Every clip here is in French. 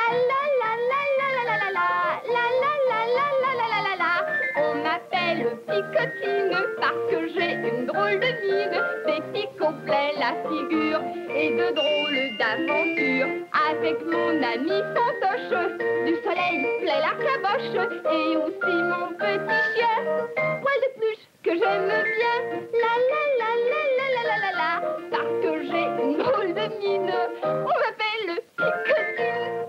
On m'appelle Picotine parce que j'ai une drôle de mine. Des picots plaît la figure et de drôles d'aventures. Avec mon ami Fantoche, du soleil plaît la caboche. Et aussi mon petit chien, poil de pluche que j'aime bien. Parce que j'ai une drôle de mine. On m'appelle Picotine.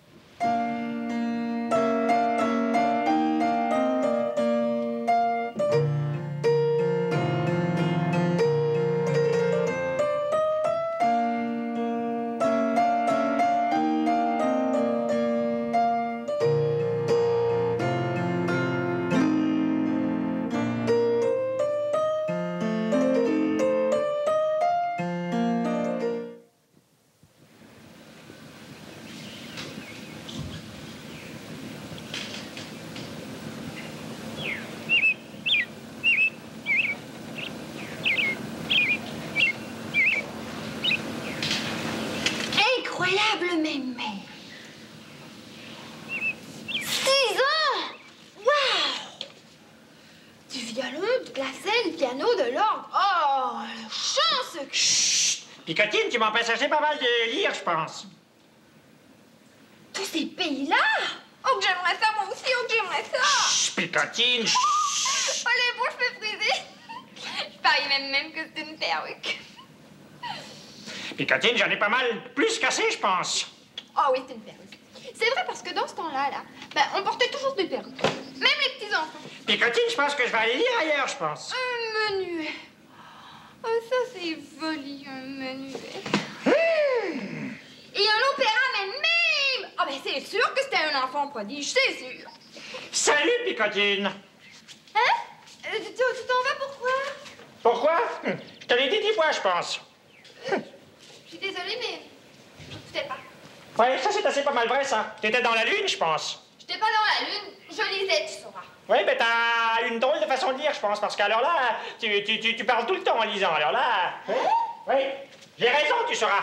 Incroyable, mémé. 6 ans! Waouh! Du violon, du classel, du piano, de l'orgue. Oh, la chance! Chut! Picotine, tu m'empêches assez pas mal de lire, je pense. Tous ces pays-là? Oh, que j'aimerais ça, moi aussi, oh, que j'aimerais ça! Chut, Picotine, chut! Oh, les bouches me friser. Je parie même que c'est une perruque. Picotine, j'en ai pas mal plus cassé, je pense. Oh oui, c'est une perruque. C'est vrai parce que dans ce temps-là, on portait toujours des perruques. Même les petits-enfants. Picotine, je pense que je vais aller lire ailleurs, je pense. Un menuet. Oh, ça, c'est joli, un menuet. Et un opéra même. Ah, ben, c'est sûr que c'était un enfant prodige, c'est sûr. Salut, Picotine. Hein? Tu t'en vas pourquoi? Pourquoi? Je te l'ai dit 10 fois, je pense. Je suis désolée, mais je ne t'écoutais pas. Ouais, ça, c'est assez pas mal vrai, ça. T'étais dans la lune, je pense. J'étais pas dans la lune, je lisais, tu sauras. Oui, mais t'as une drôle de façon de lire, je pense, parce qu'alors là, tu parles tout le temps en lisant, alors là... Hein? Oui, j'ai raison, tu sauras.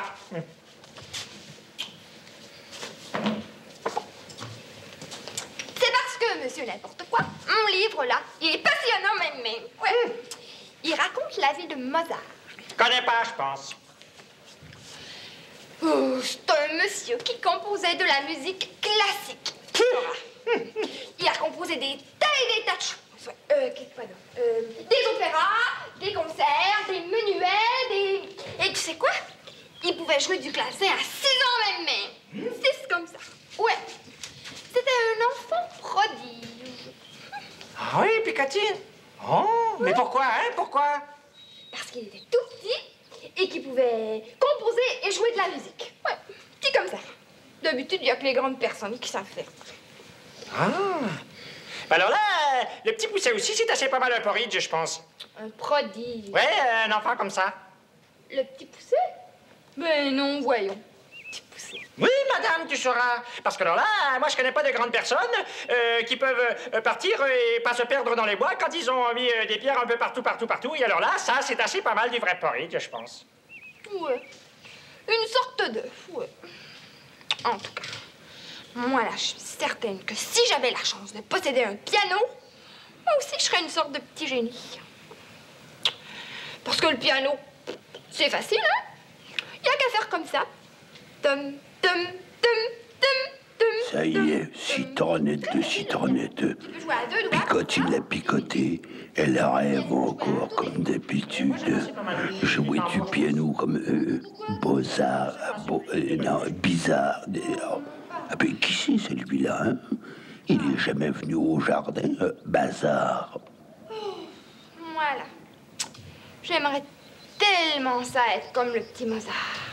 C'est parce que, monsieur n'importe quoi, mon livre, là, il est passionnant même. Ouais. Il raconte la vie de Mozart. Je connais pas, je pense. Oh, c'est un monsieur qui composait de la musique classique. Il a composé des tas et des tas de choses. Qu'est-ce quoi d'autre? Des opéras, des concerts, des menuets, des... Et tu sais quoi? Il pouvait jouer du clavecin à 6 ans même. 6 comme ça. Ouais. C'était un enfant prodige. Ah oui, Picotine. Oh, mais pourquoi, hein? Pourquoi? Parce qu'il était tout petit et qu'il pouvait composer et jouer de la musique. Ouais, petit comme ça. D'habitude, il n'y a que les grandes personnes qui savent faire. Ah. Alors là, le petit pousset aussi, c'est assez pas mal un porridge, je pense. Un prodige. Ouais, un enfant comme ça. Le petit pousset? Ben non, voyons. Petit pousset. Oui, madame, tu sauras. Parce que alors là, moi, je connais pas de grandes personnes qui peuvent partir et pas se perdre dans les bois quand ils ont mis des pierres un peu partout. Et alors là, ça, c'est assez pas mal du vrai porridge, je pense. Ouais. Une sorte d'œuf, ouais. En tout cas, moi, là, je suis certaine que si j'avais la chance de posséder un piano, moi aussi, je serais une sorte de petit génie. Parce que le piano, c'est facile, hein? Il n'y a qu'à faire comme ça. Tum, tum, tum, tum, tum. Ça y est, citronnette. Tu peux jouer à 2 doigts. Picotine l'a picoté. Elle rêve encore comme d'habitude. Jouer du piano comme Beaux-Arts, non, bizarre. Ah ben, qui c'est celui-là, hein? Il est jamais venu au jardin, Bazar. Voilà. J'aimerais tellement ça être comme le petit Mozart.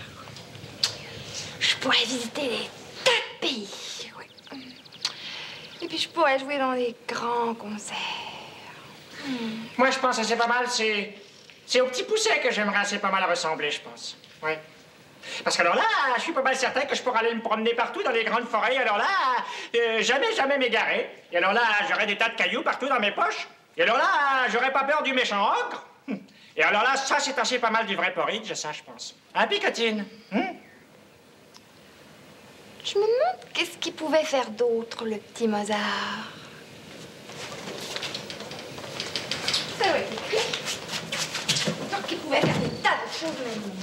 Je pourrais visiter des tas de pays. Ouais. Et puis je pourrais jouer dans des grands concerts. Moi, je pense que c'est pas mal, c'est au petit pousset que j'aimerais assez pas mal ressembler, je pense. Ouais. Parce que alors là, je suis pas mal certain que je pourrais aller me promener partout dans les grandes forêts. Alors là, jamais m'égarer. Et alors là, j'aurais des tas de cailloux partout dans mes poches. Et alors là, j'aurais pas peur du méchant ogre. Et alors là, ça, c'est assez pas mal du vrai porridge, ça, je pense. Hein, Picotine? Je me demande qu'est-ce qu'il pouvait faire d'autre, le petit Mozart. Ça doit être écrit. Donc, il pouvait faire des tas de choses même.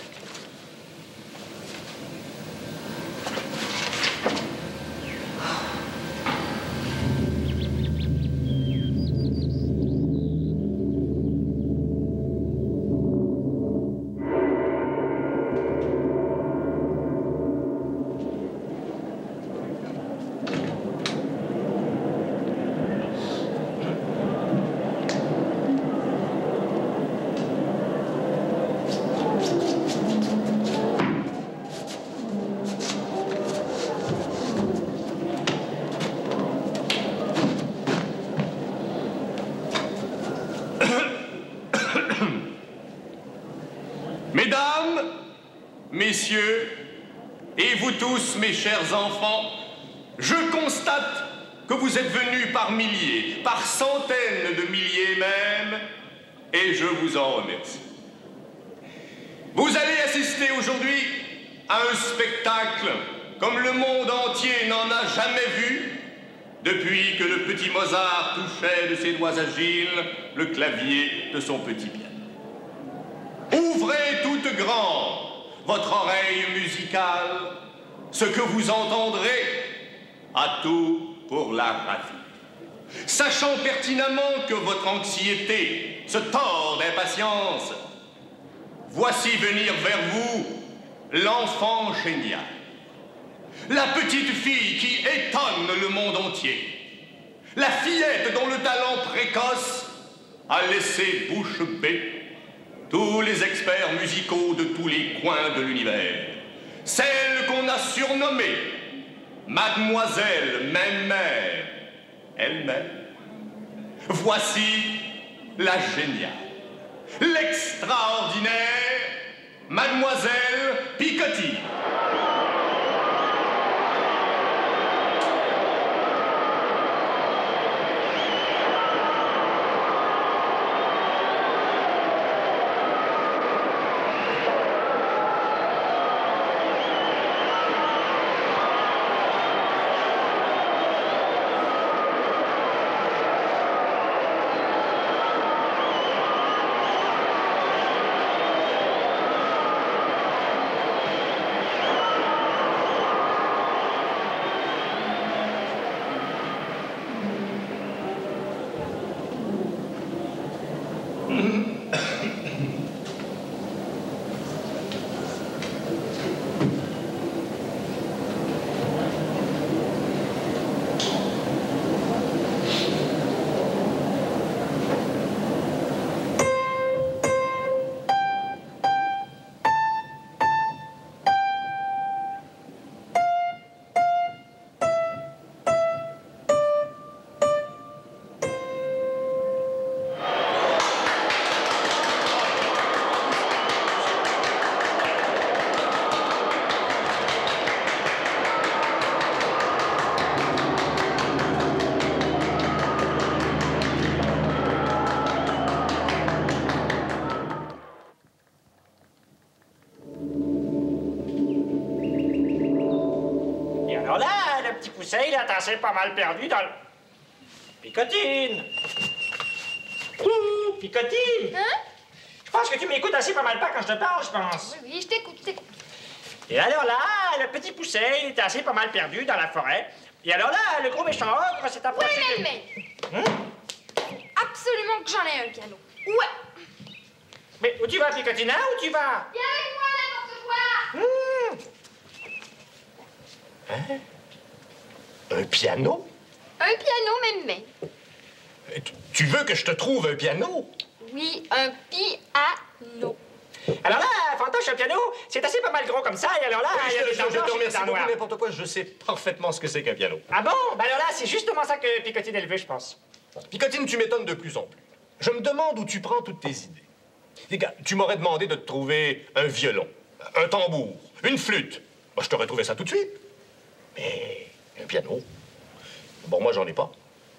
Mesdames, messieurs, et vous tous, mes chers enfants, je constate que vous êtes venus par milliers, par centaines de milliers même, et je vous en remercie. Vous allez assister aujourd'hui à un spectacle comme le monde entier n'en a jamais vu depuis que le petit Mozart touchait de ses doigts agiles le clavier de son petit piano. Ouvrez toute grande votre oreille musicale, ce que vous entendrez a tout pour la ravir. Sachant pertinemment que votre anxiété se tord d'impatience, voici venir vers vous l'enfant génial, la petite fille qui étonne le monde entier, la fillette dont le talent précoce a laissé bouche bée tous les experts musicaux de tous les coins de l'univers, celle qu'on a surnommée Mademoiselle Même-Mère elle-même. Voici la géniale, l'extraordinaire Mademoiselle Picottine. Il a assez pas mal perdu dans le... Picotine! Picotine! Hein? Je pense que tu m'écoutes assez pas mal pas quand je te parle, je pense. Oui, oui, je t'écoute, je t'écoute. Et alors là, le petit pousset, il était assez pas mal perdu dans la forêt. Et alors là, le gros méchant ogre s'est approché... Oui, mais... Absolument que j'en ai un piano. Ouais! Mais où tu vas, Picotine, hein? Où tu vas? Viens avec moi, n'importe quoi! Hein? Un piano? Un piano, même. Tu veux que je te trouve un piano? Oui, un piano. Alors là, Fantoche, un piano, c'est assez pas mal gros comme ça, et alors là, il y a des dents blanches et des dents noires. N'importe quoi, je sais parfaitement ce que c'est qu'un piano. Ah bon? Ben alors là, c'est justement ça que Picotine elle veut, je pense. Picotine, tu m'étonnes de plus en plus. Je me demande où tu prends toutes tes idées. Les gars, tu m'aurais demandé de te trouver un violon, un tambour, une flûte. Moi, je t'aurais trouvé ça tout de suite. Mais un piano? Bon, moi, j'en ai pas.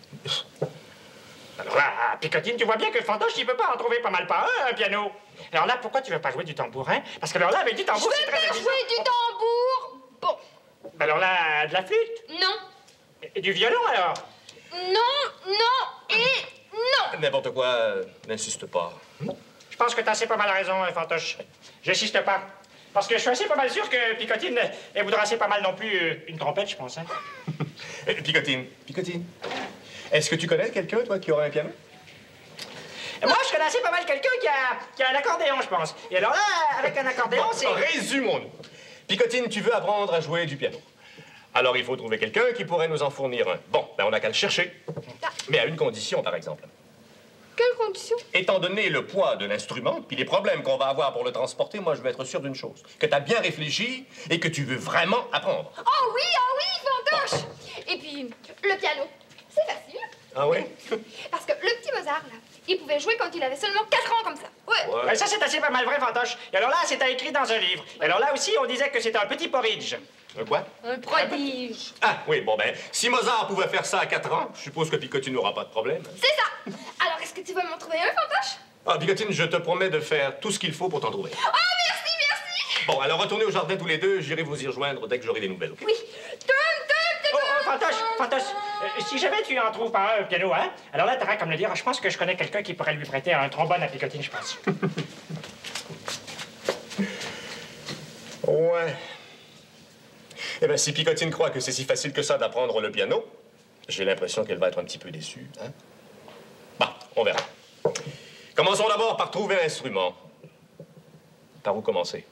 Alors là, Picotine, tu vois bien que Fantoche, il peut pas en trouver pas mal pas un piano. Alors là, pourquoi tu veux pas jouer du tambourin? Parce que alors là, avec du tambour, c'est très amusant. Je veux pas jouer du tambour. Bon. Alors là, de la flûte? Non. Et du violon, alors? Non, non et non. N'importe quoi, n'insiste pas. Je pense que t'as assez pas mal raison, Fantoche. J'insiste pas. Parce que je suis assez pas mal sûr que Picotine, elle voudra assez pas mal non plus une trompette, je pense, hein. Picotine, est-ce que tu connais quelqu'un, toi, qui aurait un piano? Moi, je connais assez pas mal quelqu'un qui a un accordéon, je pense. Et alors là, avec un accordéon, c'est... Résumons-nous. Picotine, tu veux apprendre à jouer du piano. Alors, il faut trouver quelqu'un qui pourrait nous en fournir un. Bon, ben on n'a qu'à le chercher. Mais à une condition, par exemple. Quelle condition? Étant donné le poids de l'instrument, puis les problèmes qu'on va avoir pour le transporter, moi, je veux être sûr d'une chose. Que tu as bien réfléchi et que tu veux vraiment apprendre. Oh oui, Fantoche! Et puis, le piano, c'est facile. Ah oui? Parce que le petit Mozart, là, il pouvait jouer quand il avait seulement 4 ans comme ça. Ouais. Ben, ça, c'est assez pas mal vrai, Fantoche. Et alors là, c'était écrit dans un livre. Et alors là aussi, on disait que c'était un petit porridge. Un quoi? Un prodige. Ah, oui, bon, ben, si Mozart pouvait faire ça à 4 ans, je suppose que Picotine n'aura pas de problème. C'est ça. Alors, est-ce que tu vas m'en trouver un, Fantoche? Ah, Picotine, je te promets de faire tout ce qu'il faut pour t'en trouver. Oh, merci. Bon, alors retournez au jardin tous les deux, j'irai vous y rejoindre dès que j'aurai des nouvelles, OK? Oui. Fantoche, si jamais tu en trouves pas un piano, hein, alors là, t'auras comme le dire, je pense que je connais quelqu'un qui pourrait lui prêter un trombone à Picotine, je pense. Ouais. Eh bien, si Picotine croit que c'est si facile que ça d'apprendre le piano, j'ai l'impression qu'elle va être un petit peu déçue, hein? Bah, on verra. Commençons d'abord par trouver l'instrument. Par où commencer?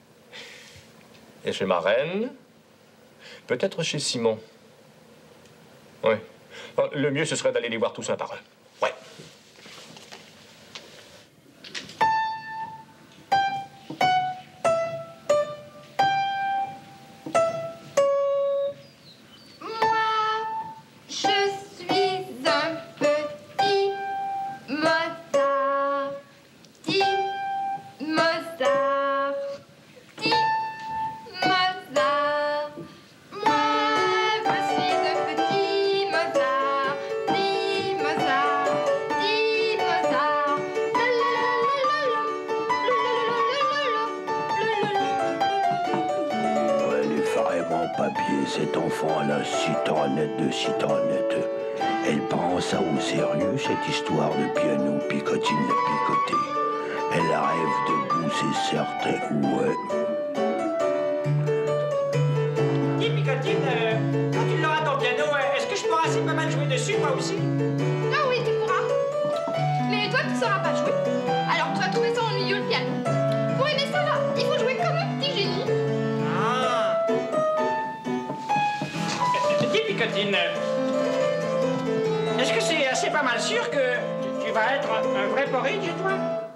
Et chez ma reine? Peut-être chez Simon. Oui. Le mieux, ce serait d'aller les voir tous un par un. Ouais. Cet enfant a la citronnette de citronnette. Elle prend ça au sérieux, cette histoire de piano, Picotine l'a picoté. Elle rêve debout, c'est certain, ouais. Dis, Picotine, quand tu l'auras ton piano, est-ce que je pourrai assez pas mal jouer dessus, moi aussi? Ah oui, tu pourras. Mais toi, tu sauras pas jouer. Alors, tu vas trouver ça ennuyeux, le piano. Pour aimer ça, là, il faut jouer comme un petit génie. Picotine, est-ce que c'est assez pas mal sûr que tu vas être un vrai porridge, toi?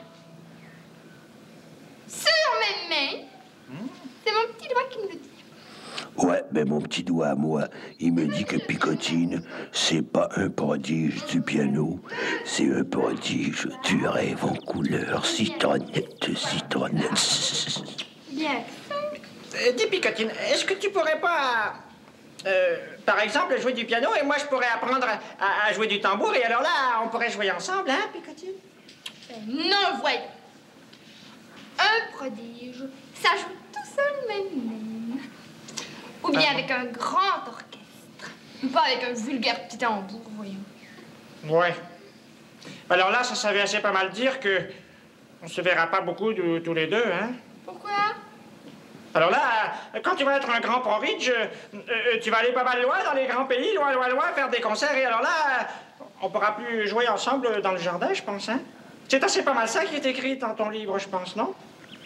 Sur mes mains. C'est mon petit doigt qui me le dit. Ouais, mais mon petit doigt à moi, il me dit que Picotine, c'est pas un prodige du piano, c'est un prodige du rêve en couleur citronnette, citronnette. Bien. Dis, Picotine, est-ce que tu pourrais pas... par exemple, jouer du piano et moi je pourrais apprendre à jouer du tambour et alors là, on pourrait jouer ensemble, hein, Picotine? Non, voyons. Un prodige, ça joue tout seul même. Ou bien avec un grand orchestre. Pas avec un vulgaire petit tambour, voyons. Ouais. Alors là, ça veut assez pas mal dire que on se verra pas beaucoup tous les deux, hein? Pourquoi? Alors là, quand tu vas être un grand porridge, tu vas aller pas mal loin dans les grands pays, loin, faire des concerts. Et alors là, on pourra plus jouer ensemble dans le jardin, je pense, hein? C'est assez pas mal ça qui est écrit dans ton livre, je pense, non?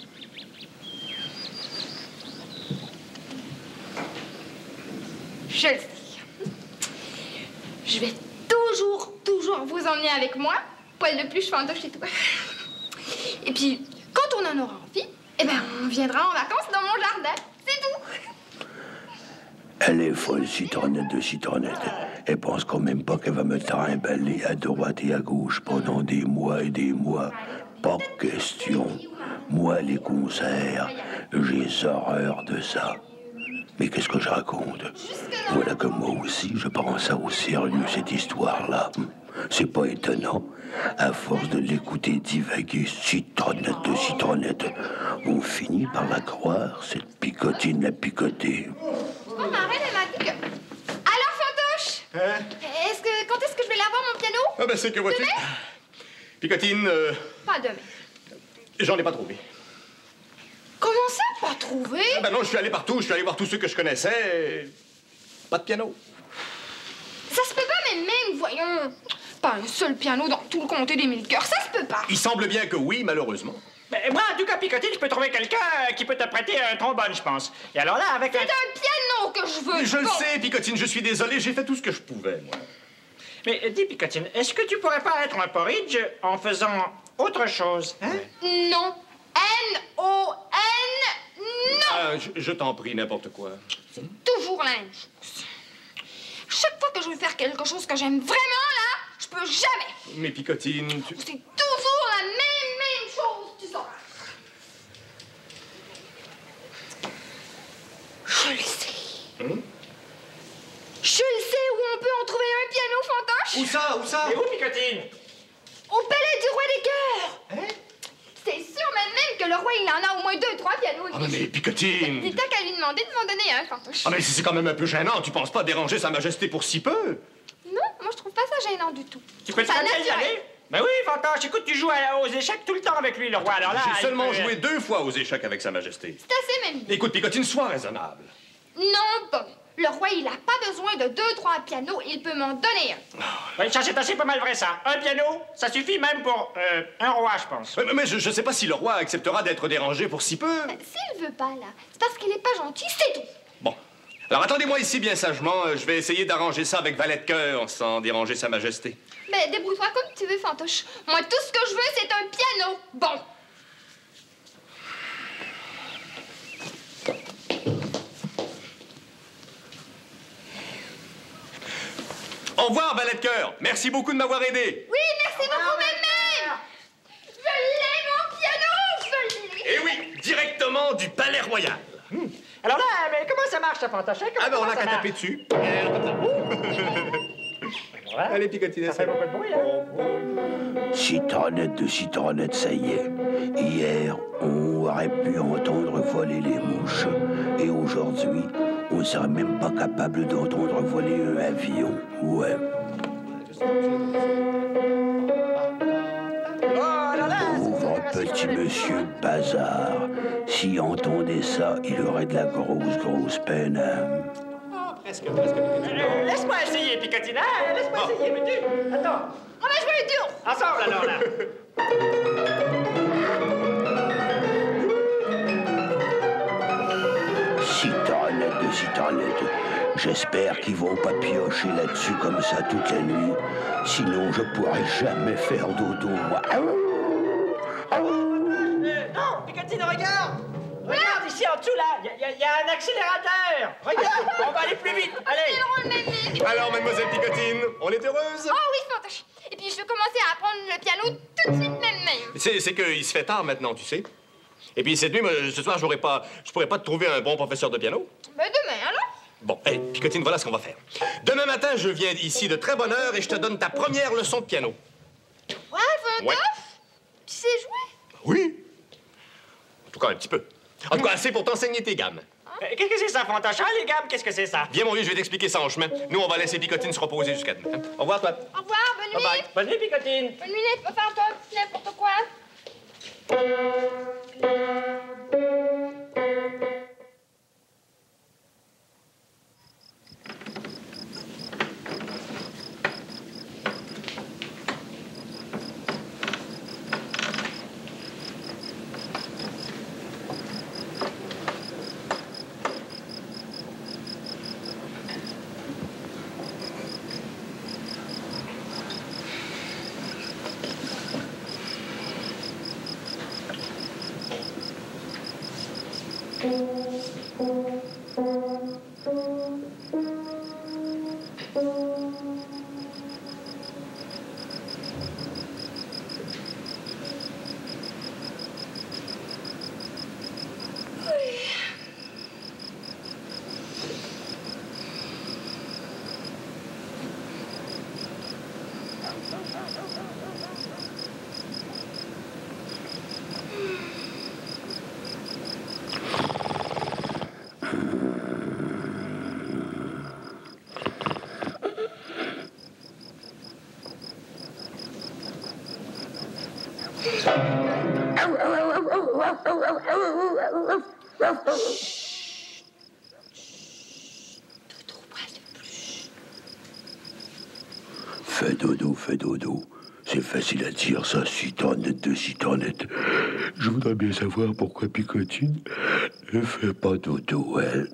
Je le sais. Je vais toujours vous emmener avec moi. Poil de pluche, Fantoche et tout. Et puis, quand on en aura envie, eh ben, on viendra en vacances dans mon jardin. C'est tout. Elle est folle, citronnette de citronnette. Elle pense quand même pas qu'elle va me trimballer à droite et à gauche pendant des mois et des mois. Pas question. Moi, les concerts, j'ai horreur de ça. Mais qu'est-ce que je raconte? Voilà que moi aussi, je prends ça au sérieux, cette histoire-là. C'est pas étonnant. À force de l'écouter divaguer citronnette de citronnette, on finit par la croire, cette Picotine la picotée. Maman, Hein? Quand est-ce que je vais l'avoir, mon piano? Ah ben c'est que vois-tu. Picotine, Pas demain. j'en ai pas trouvé. Comment ça, pas trouvé? Ah ben non, je suis allé partout, je suis allé voir tous ceux que je connaissais. Pas de piano. Ça se peut pas, même, voyons. Pas un seul piano dans tout le comté des Mille Cœurs, ça se peut pas. Il semble bien que oui, malheureusement. Ben, moi, en tout cas, Picotine, je peux trouver quelqu'un qui peut te prêter un trombone, je pense. Et alors là, avec C'est un piano que je veux. Je le Bon. sais, Picotine, je suis désolé, j'ai fait tout ce que je pouvais, moi. Mais dis, Picotine, est-ce que tu pourrais pas être un porridge en faisant autre chose, hein? Non. N-O-N, non. Ah, je t'en prie, n'importe quoi. C'est toujours la même chose. Chaque fois que je veux faire quelque chose que j'aime vraiment, là, je peux jamais. Mais Picotine, tu... C'est toujours la même chose, tu sauras. Je le sais. Je le sais où on peut en trouver un piano fantoche. Où ça? Où ça? Et où, Picotine? Au palais du roi des cœurs. Hein? C'est sûr même que le roi, il en a au moins 2-3 pianos. Ah, mais Picotine! Dis t'as qu'à lui demander de m'en donner un, fantoche. Ah, mais c'est quand même un peu gênant, tu penses pas déranger Sa Majesté pour si peu? Non, moi je trouve pas ça gênant du tout. Tu peux te Ça faire y naturel. aller? Ben oui, Fantoche, écoute, tu joues aux échecs tout le temps avec lui, le roi, alors là... J'ai il seulement peut- joué 2 fois aux échecs avec Sa Majesté. C'est assez même. Écoute, Picotine, sois raisonnable. Non, bon. Le roi, il a pas besoin de 2-3 pianos, il peut m'en donner un. Oui, ça, c'est assez pas mal vrai, ça. Un piano, ça suffit même pour un roi, je pense. Mais je sais pas si le roi acceptera d'être dérangé pour si peu. S'il veut pas, là, c'est parce qu'il est pas gentil, c'est tout. Bon. Alors attendez-moi ici bien sagement, je vais essayer d'arranger ça avec valet de cœur sans déranger Sa Majesté. Ben, débrouille-toi comme tu veux, fantoche. Moi, tout ce que je veux, c'est un piano. Bon. Au revoir, valet de cœur. Merci beaucoup de m'avoir aidé. Oui, merci beaucoup, même. Je l'ai, mon piano, je l'ai. Et oui, directement du Palais Royal. Alors là, mais comment ça marche, ça, Fantoche? Hein? Ah ben on Comment a ça qu'à marche? taper dessus. Voilà. Allez, Picotine, Ça fait beaucoup de bruit, hein? Citronnette, ça y est. Hier, on aurait pu entendre voler les mouches. Et aujourd'hui, on serait même pas capable d'entendre voler un avion. Ouais. Pauvre petit monsieur Bazar. S'il entendait ça, il aurait de la grosse peine. Hein. Laisse-moi essayer, Picotine, hein? Laisse-moi essayer, mais tu... Attends. On va jouer le dur. Ensemble, alors, là. Citronnette. J'espère qu'ils vont pas piocher là-dessus comme ça toute la nuit. Sinon, je pourrai jamais faire dodo, moi. Non, Picotine, regarde! Regarde ici en dessous, là, il y a un accélérateur! Regarde, on va aller plus vite, allez! C'est drôle, Mémé. Alors, mademoiselle Picotine, on est heureuse? Oh oui, fantoche. Et puis, je vais commencer à apprendre le piano tout de suite, même. C'est qu'il se fait tard maintenant, tu sais. Et puis cette nuit, moi, ce soir, je pourrais pas te trouver un bon professeur de piano. Ben, demain, alors. Bon, hey, Picotine, voilà ce qu'on va faire. Demain matin, je viens ici de très bonne heure et je te donne ta première leçon de piano. Ouais, fantoche. Ouais. Tu sais jouer? Oui. En tout cas, un petit peu. En tout cas, assez pour t'enseigner tes gammes. Qu'est-ce que c'est ça, Fantoche? Ah, les gammes, qu'est-ce que c'est ça? Viens, mon vieux, je vais t'expliquer ça en chemin. Nous, on va laisser Picotine se reposer jusqu'à demain. Au revoir, toi. Au revoir, bonne nuit. Bye-bye. Bonne nuit, Picotine! Bonne nuit, fantoche, n'importe quoi. Fais dodo, fais dodo. C'est facile à dire, ça, citronette de citronette. Je voudrais bien savoir pourquoi Picotine ne fait pas dodo, elle.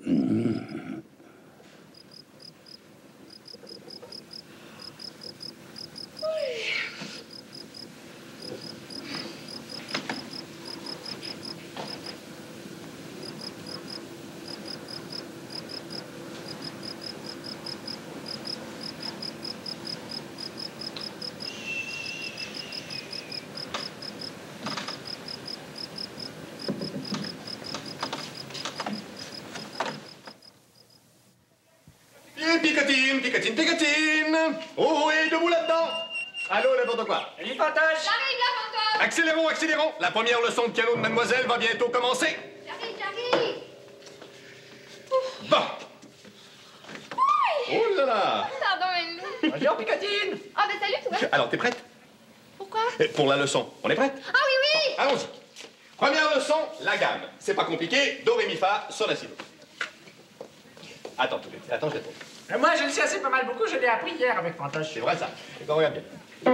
Picotine, Picotine, Picotine! Oh, et debout là-dedans! Allô, n'importe quoi. Salut, Fantoche! J'arrive là, Fantoche! Accélérons, accélérons! La première leçon de piano de mademoiselle va bientôt commencer. J'arrive! Bon. Oh là là! Pardon, Menlou. Bonjour, Picotine! Ah, ben salut, toi. Alors, t'es prête? Pourquoi? Pour la leçon. On est prête? Ah oui, oui! Allons-y. Première leçon, la gamme. C'est pas compliqué. Do, ré, mi, fa, sol, la, si, do. Attends, tout de suite. Attends, je réponds. Moi, je le sais assez pas mal beaucoup, je l'ai appris hier avec Fantoche. C'est vrai, ça. D'accord, regarde bien. Ah,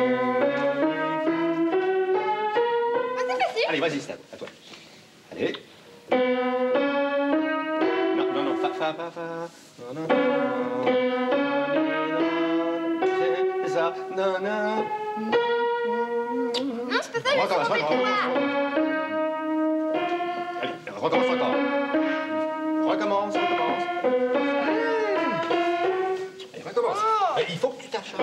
c'est facile. Allez, vas-y, Stan, à toi. Allez. Non, non, non, fa, fa, fa, fa. Non, non, non. C'est ça, non, non. Non, c'est pas ça, je Recommence, suis complètement Allez, recommence encore. Recommence, recommence. Allez, recommence. Il faut que tu t'acharnes.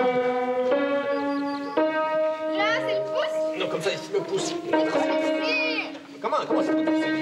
Là, c'est le pouce. Non, comme ça, ici, le pouce. C'est trop difficile. Comment c'est trop difficile?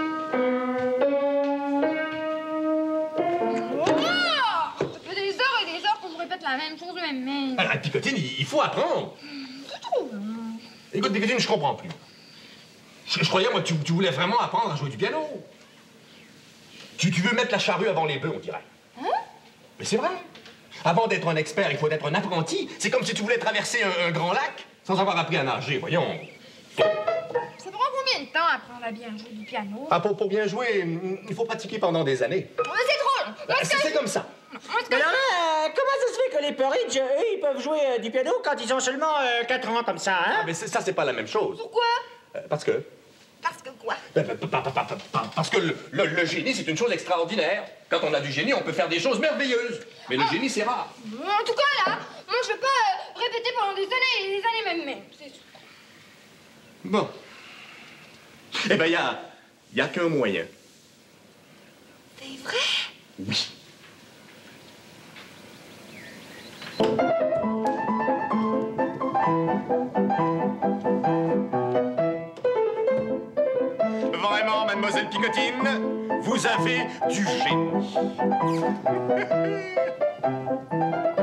Oh! Ça fait des heures et des heures qu'on se répète la même chose, mais... Alors, Picotine, il faut apprendre. C'est trop long. Écoute, Picotine, je comprends plus. Je croyais, moi, que tu voulais vraiment apprendre à jouer du piano. Tu veux mettre la charrue avant les bœufs, on dirait. Hein? Mais c'est vrai. Avant d'être un expert, il faut être un apprenti. C'est comme si tu voulais traverser un grand lac sans avoir appris à nager, voyons. Ça prend combien de temps à apprendre à bien jouer du piano? Ah, pour bien jouer, il faut pratiquer pendant des années. Mais c'est trop long. Moi, ce que C'est comme ça. Moi, ce que Mais alors là, comment ça se fait que les Porridge, eux, ils peuvent jouer du piano quand ils ont seulement 4 ans comme ça, hein? Mais ça, c'est pas la même chose. Pourquoi? Parce que... Parce que quoi? Parce que le génie, c'est une chose extraordinaire. Quand on a du génie, on peut faire des choses merveilleuses. Mais le génie, c'est rare. En tout cas, là, moi, je veux pas répéter pendant des années et des années même. C'est sûr. Bon. Eh ben, y a qu'un moyen. C'est vrai? Oui. Vraiment, mademoiselle Picotine, vous avez du génie.